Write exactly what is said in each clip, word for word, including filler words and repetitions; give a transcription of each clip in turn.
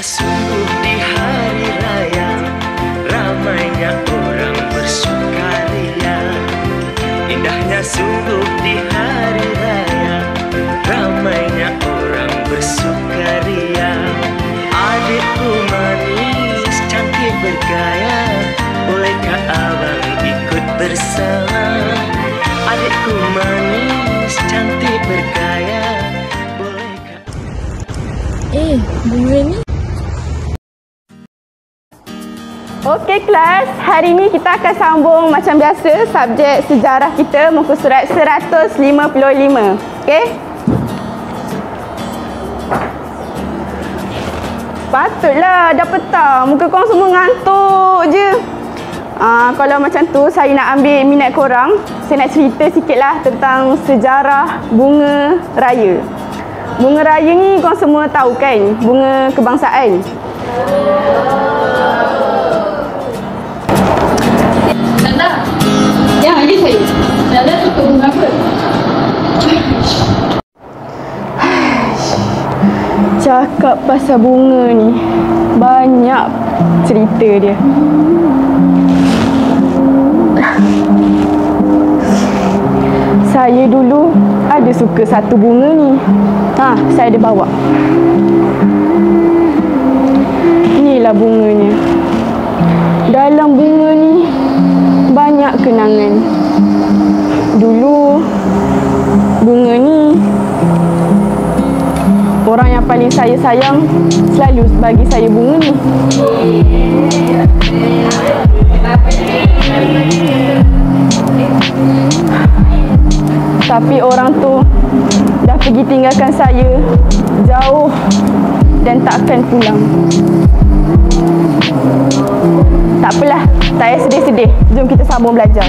sungguh di hari raya, ramainya orang bersukaria. Indahnya sungguh di hari raya, ramainya orang bersukaria. Adikku manis, cantik bergaya, bolehkah abang ikut bersama? Adikku manis, cantik bergaya, bolehkah... Eh, bunga ni. Okey kelas, hari ni kita akan sambung macam biasa subjek sejarah kita muka surat seratus lima puluh lima. Okey? Patutlah dah petang, muka korang semua ngantuk je. Uh, kalau macam tu saya nak ambil minat korang, saya nak cerita sikitlah tentang sejarah bunga raya. Bunga raya ni korang semua tahu kan, bunga kebangsaan. Nanda. Ya, ini saya. Nanda suka bunga apa? Cakap pasal bunga ni, banyak cerita dia. Saya dulu ada suka satu bunga ni. Ha, saya ada bawa. Inilah bunganya. Dalam bunga ni banyak kenangan. Dulu bunga ni orang yang paling saya sayang selalu bagi saya bunga ni. Tapi orang tu dah pergi tinggalkan saya jauh dan takkan pulang. Tak apalah, tak payah sedih-sedih. Jom kita sambung belajar.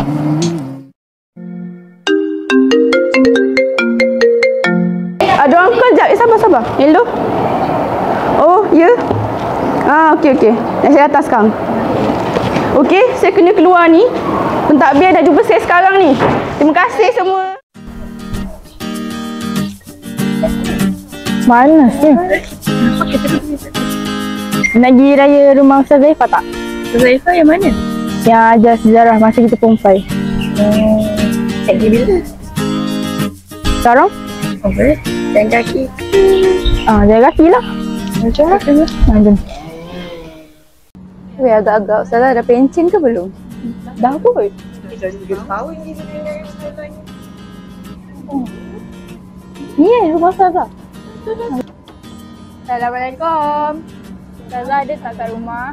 Ada orang call jap. Eh, sabar, sabar. Hello? Oh, ya? Yeah? Ah, okey, okey. Saya datang sekarang. Okey, saya kena keluar ni. Pentadbir dah jumpa saya sekarang ni. Terima kasih semua. Mana sih? Nak pergi raya rumah Ustaz Zaifah tak? Ustaz Zaifah yang mana? Yang ajar sejarah masa kita perempuan. Hmm. Nak pergi bila? Sekarang? Oh, boleh. Jalan kaki. Ah, jalan kaki lah. Macam mana? Ah, jom. Weh, agak-agak Ustazah dah pencen ke belum? Dah kot. Kita tiga tahun ni sebenarnya sekolahnya. Ni eh, rumah Ustazah. Assalamualaikum. Ustazah ada tak kat rumah?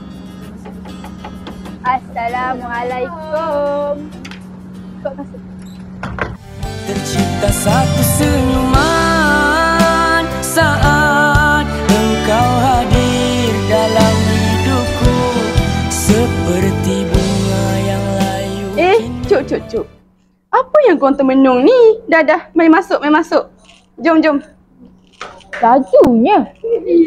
Assalamualaikum. Kau masuk. Tercipta satu senyuman saat engkau hadir dalam hidupku, seperti bunga yang layu. Eh, cuk, cuk, cuk. Apa yang kau termenung ni? Dah, dah. Mari masuk, mari masuk. Jom, jom. Lajunya.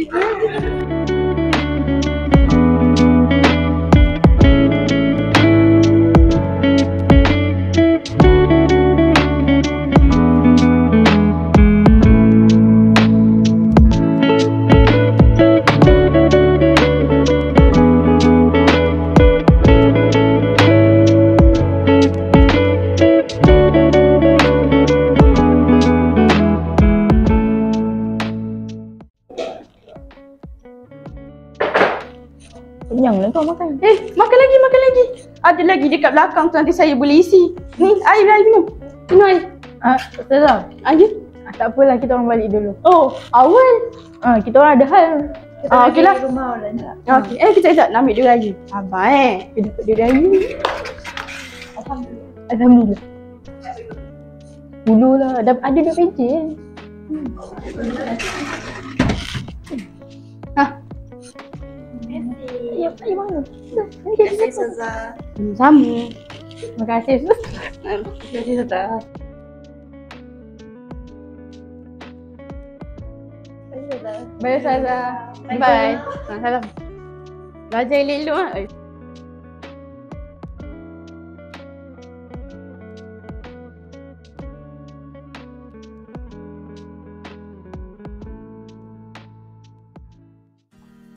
Kenyang lah kau makan. Eh, makan lagi, makan lagi. Ada lagi dekat belakang tu, nanti saya boleh isi. Ni, air, air minum. Minum air. Ah, Ustazah. Air. Ah, tak apalah, kita orang balik dulu. Oh, awal. Ah, kita orang ada hal. Kita Ah, lagi okey lah. rumah orang tak? Okey, eh kejap kejap nak ambil dia lagi. Abang eh, dia dapat dia lagi. Alhamdulillah. Alhamdulillah. Dulu lah, ada ada dua pencen. Ha, Ya, air mana? Terima kasih Ustazah. sama. Terima kasih. Terima kasih Ustaz. Bye Ustazah. Bye. Ha, salam. Belajar elok-elok ah.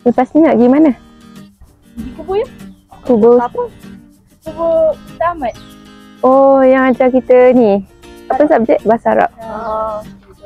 Lepas ni nak pergi mana? Pergi kubur ya? Kubur. Apa? Kubur tamat. Oh, yang ajar kita ni. Apa subjek? Bahasa Arab. Oh.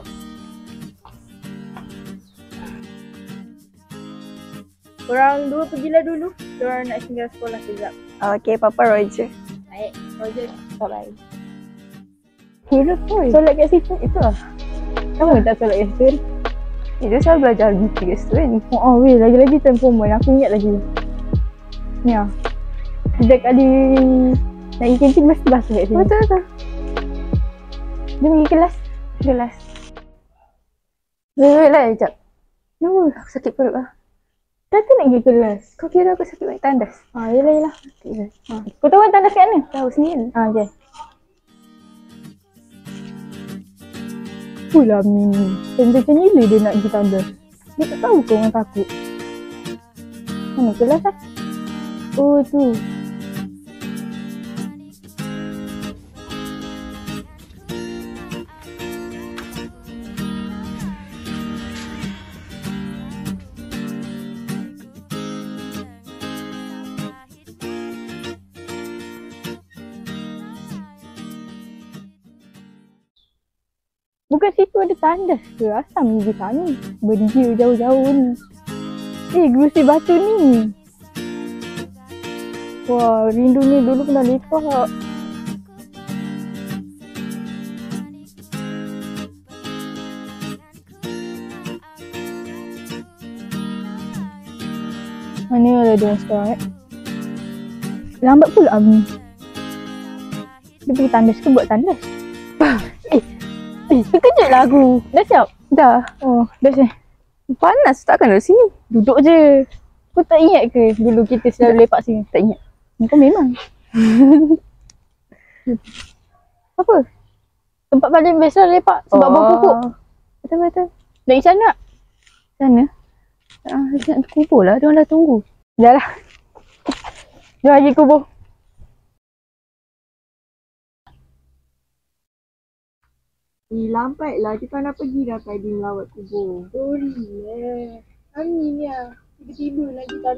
Korang dua pergilah dulu. Korang nak tinggal sekolah sekejap. Okay, Papa Roger. Baik, Roger. Bye-bye. Kira pun. Solat kat situ. Itu lah. Kamu tak solat kat situ? Itu saya belajar di tiga student. Oh, oh weh, lagi-lagi time form one. Aku ingat lagi. Ni lah. Setiap kali nak pergi kantin mesti basuh kat sini. Betul betul. Dia pergi kelas. Kelas. Wait, wait lah sekejap. Kenapa? Aku sakit perut lah. Kata nak pergi kelas. Kau kira aku sakit banyak tandas? Ah, yelah, yelah. Okay. Ha. Kau tahu kan tandas kat mana? Tahu sendiri. Ah, okay. Pulah Mini. Macam gila dia nak pergi tandas. Dia tak tahu kau orang takut. Mana kelas lah? Oh, tu. Bukan situ ada tandas ke? Asal pergi sana? Berdia jauh-jauh ni. Eh, gerusi batu ni. Wah, rindu ni dulu pernah lepak. Mana lah dia sekarang eh? Lambat pula Ami. Dia pergi tandas ke buat tandas? eh, eh, terkejut lah aku. Dah siap? Dah. Oh, dah siap. Panas takkan duduk sini. Duduk je. Kau tak ingat ke dulu kita selalu lepak sini? Tak ingat. Kau memang. Apa? Tempat paling best lah lepak sebab Oh. bau pupuk. Betul-betul. Nak pergi sana tak? Sana? Ah, nak kubur lah. Diorang dah tunggu. Dah lah. Jom pergi kubur. Eh, lambat lah. Kita nak pergi dah tadi melawat kubur. Sorry eh. Kami ni lah. Tiba-tiba lagi tak.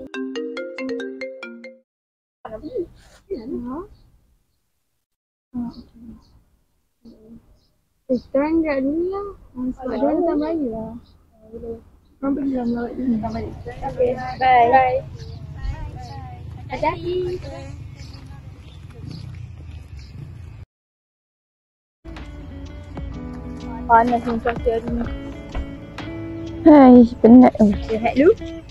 Nak pergi? Ha? Eh, sekarang kat ni lah. Sebab dia orang datang raya lah. Korang pergi lah melawat ni. Datang balik. Okay. Bye. Bye. Hati-hati. Panas ni cuaca hari ni. Hai, penat. Oh. Rehat dulu.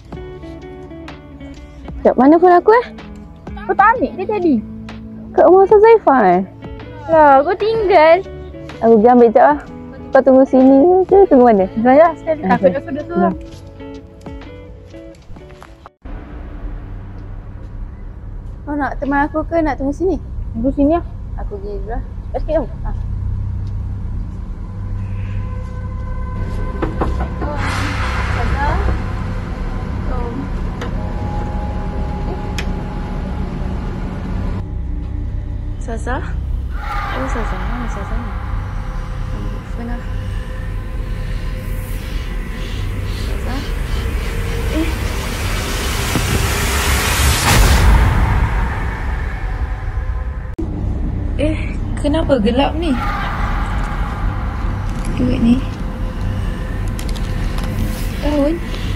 Kat mana pun aku eh? Kau tak ambil ke tadi? Kat rumah Ustaz Zaifah eh? Lah, kau tinggal. Aku pergi ambil sekejap lah. Kau tunggu sini ke tunggu mana? Saya sekali takut aku dah tu. Kau nak teman aku ke nak tunggu sini? Tunggu sini lah. Aku pergi dulu lah. Cepat sikit tau. Ha. Saza? Oh Saza, mana Saza ni? Ambil phone lah. Saza? Eh. Eh, kenapa gelap ni? Duit ni. Tahun.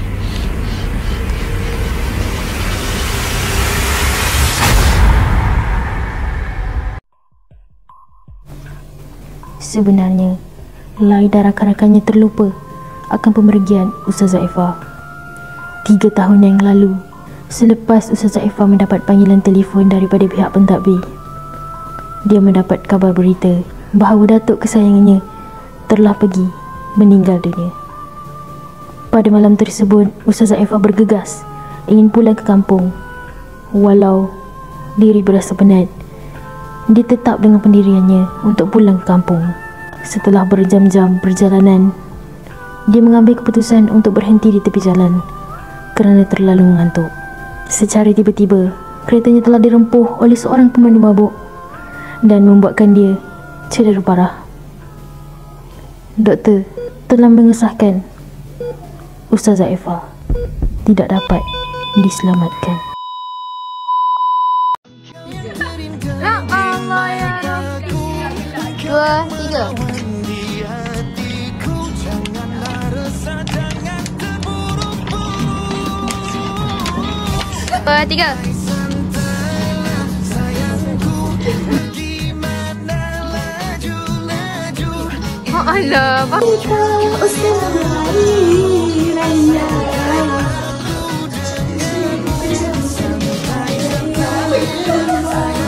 Sebenarnya, Lai dan rakan-rakannya terlupa akan pemergian Ustazah Eva. Tiga tahun yang lalu, selepas Ustazah Eva mendapat panggilan telefon daripada pihak pentadbir, dia mendapat kabar berita bahawa datuk kesayangannya telah pergi meninggal dunia. Pada malam tersebut, Ustazah Eva bergegas ingin pulang ke kampung. Walau diri berasa penat, dia tetap dengan pendiriannya untuk pulang ke kampung. Setelah berjam-jam perjalanan, dia mengambil keputusan untuk berhenti di tepi jalan kerana terlalu mengantuk. Secara tiba-tiba, keretanya telah dirempuh oleh seorang pemandu mabuk dan membuatkan dia cedera parah. Doktor telah mengesahkan Ustazah Eva tidak dapat diselamatkan. Dua, tiga. Dua, tiga. Oh Allah, Pak.